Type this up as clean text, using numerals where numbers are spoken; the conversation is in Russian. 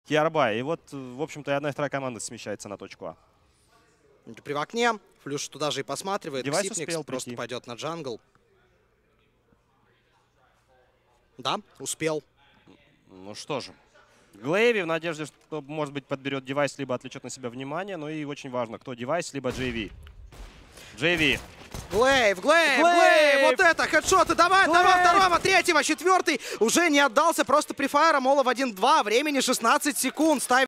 Киарбай. И вот, в общем-то, и одна и вторая команда смещается на точку А. При в окне. Флюш туда же и посматривает. Девайс Ксипникс успел просто прийти. пойдет на джангл. Да, успел. Ну что же. Глейви в надежде, что, может быть, подберет девайс, либо отвлечет на себя внимание. Ну и очень важно, кто девайс, либо JV. JV. Глейв! Вот это, хедшоты, давай, одного, второго, третьего, четвертый. Уже не отдался, просто префайра, Мола в 1-2, времени 16 секунд. Ставит